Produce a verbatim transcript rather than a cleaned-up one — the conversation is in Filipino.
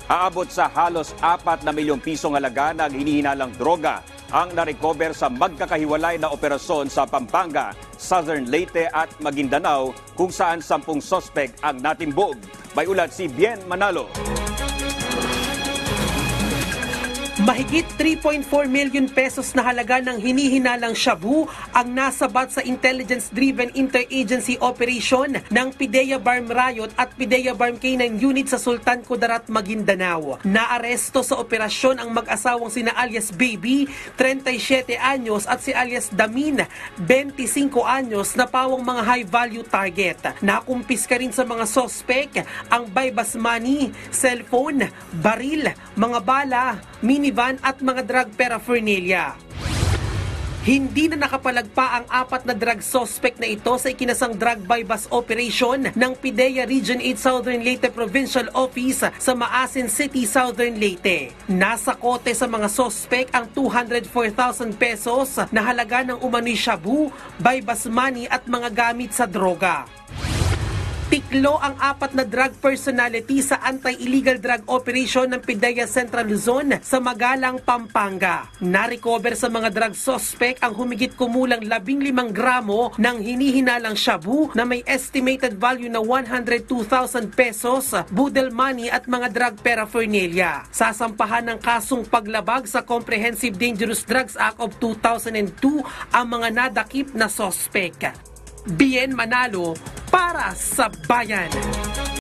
Aabot sa halos apat na milyong pisong halaga ng hinihinalang droga ang narecover sa magkakahiwalay na operasyon sa Pampanga, Southern Leyte at Maguindanao kung saan sampung sospek ang natimbog. May ulat si Bien Manalo. Mahigit three point four million pesos na halaga ng hinihinalang shabu ang nasabat sa intelligence-driven interagency operation ng PIDEA Barm Riot at PIDEA Barm K nine unit sa Sultan Kudarat, Maguindanao. Naaresto sa operasyon ang mag-asawang sina alias Baby, thirty-seven anyos at si alias Damin, twenty-five anyos na pawang mga high-value target. Nakumpiska rin sa mga sospek ang buy-bus money, cellphone, baril, mga bala, minivan at mga drug paraphernalia. Hindi na nakapalagpa ang apat na drug suspect na ito sa ikinasang drug buy-bus operation ng PIDEA Region eight Southern Leyte Provincial Office sa Maasin City, Southern Leyte. Nasa kote sa mga suspect ang two hundred four thousand pesos na halaga ng umano'y shabu, buy-bus money at mga gamit sa droga. Tiklo ang apat na drug personality sa anti-illegal drug operation ng PIDEA Central Luzon sa Magalang, Pampanga. Na-recover sa mga drug suspect ang humigit kumulang labing limang gramo ng hinihinalang shabu na may estimated value na one hundred two thousand pesos, budel money at mga drug paraphernalia. Sasampahan ng kasong paglabag sa Comprehensive Dangerous Drugs Act of two thousand two ang mga nadakip na suspect. Bien Manalo para sa Bayan.